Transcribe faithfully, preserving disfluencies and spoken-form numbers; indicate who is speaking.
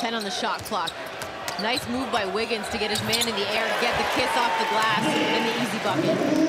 Speaker 1: ten on the shot clock. Nice move by Wiggins to get his man in the air, get the kiss off the glass, and the easy bucket.